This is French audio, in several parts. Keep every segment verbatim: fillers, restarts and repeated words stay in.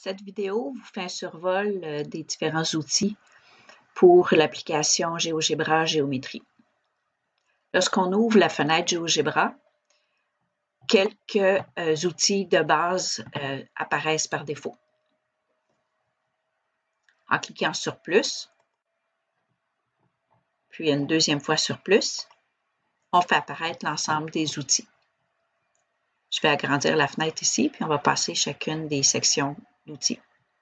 Cette vidéo vous fait un survol euh, des différents outils pour l'application GeoGebra Géométrie. Lorsqu'on ouvre la fenêtre GeoGebra, quelques euh, outils de base euh, apparaissent par défaut. En cliquant sur plus, puis une deuxième fois sur plus, on fait apparaître l'ensemble des outils. Je vais agrandir la fenêtre ici, puis on va passer chacune des sections d'outils.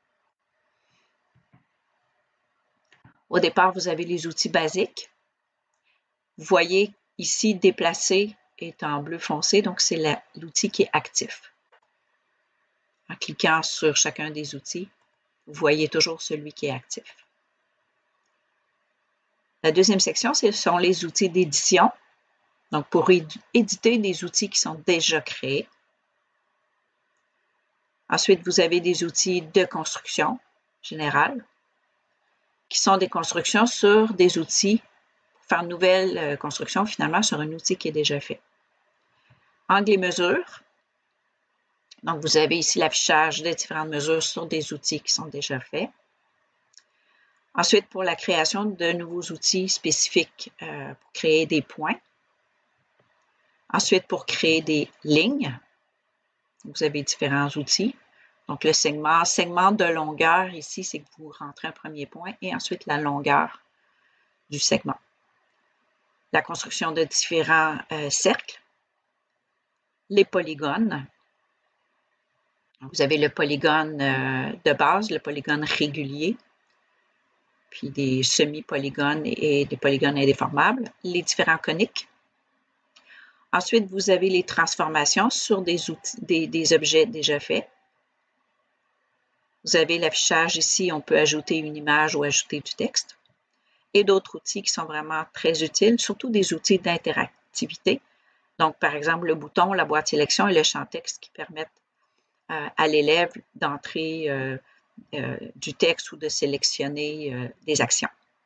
Au départ, vous avez les outils basiques. Vous voyez ici, déplacer est en bleu foncé, donc c'est l'outil qui est actif. En cliquant sur chacun des outils, vous voyez toujours celui qui est actif. La deuxième section, ce sont les outils d'édition. Donc, pour éditer des outils qui sont déjà créés. Ensuite, vous avez des outils de construction générale, qui sont des constructions sur des outils, pour faire une nouvelle construction finalement sur un outil qui est déjà fait. Angle et mesure. Donc, vous avez ici l'affichage des différentes mesures sur des outils qui sont déjà faits. Ensuite, pour la création de nouveaux outils spécifiques euh, pour créer des points. Ensuite, pour créer des lignes, vous avez différents outils. Donc, le segment, segment de longueur ici, c'est que vous rentrez un premier point et ensuite la longueur du segment. La construction de différents euh, cercles. Les polygones. Vous avez le polygone euh, de base, le polygone régulier, puis des semi-polygones et des polygones indéformables. Les différents coniques. Ensuite, vous avez les transformations sur des, outils, des, des objets déjà faits. Vous avez l'affichage ici, on peut ajouter une image ou ajouter du texte. Et d'autres outils qui sont vraiment très utiles, surtout des outils d'interactivité. Donc, par exemple, le bouton, la boîte sélection et le champ texte qui permettent euh, à l'élève d'entrer euh, euh, du texte ou de sélectionner euh, des actions.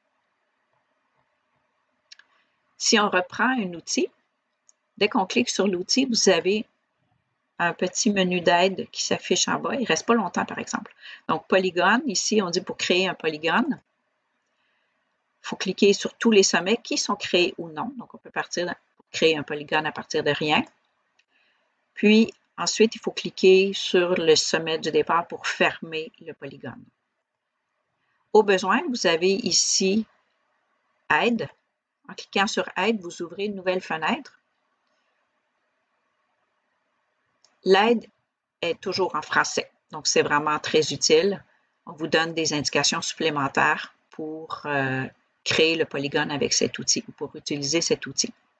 Si on reprend un outil, dès qu'on clique sur l'outil, vous avez un petit menu d'aide qui s'affiche en bas. Il ne reste pas longtemps, par exemple. Donc, polygone, ici, on dit pour créer un polygone, il faut cliquer sur tous les sommets qui sont créés ou non. Donc, on peut partir pour créer un polygone à partir de rien. Puis, ensuite, il faut cliquer sur le sommet du départ pour fermer le polygone. Au besoin, vous avez ici Aide. En cliquant sur Aide, vous ouvrez une nouvelle fenêtre. L'aide est toujours en français, donc c'est vraiment très utile. On vous donne des indications supplémentaires pour euh, créer le polygone avec cet outil ou pour utiliser cet outil.